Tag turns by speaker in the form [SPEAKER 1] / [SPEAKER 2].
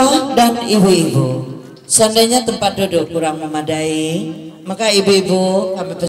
[SPEAKER 1] Bapak dan ibu-ibu, seandainya tempat duduk kurang memadai, maka ibu-ibu kami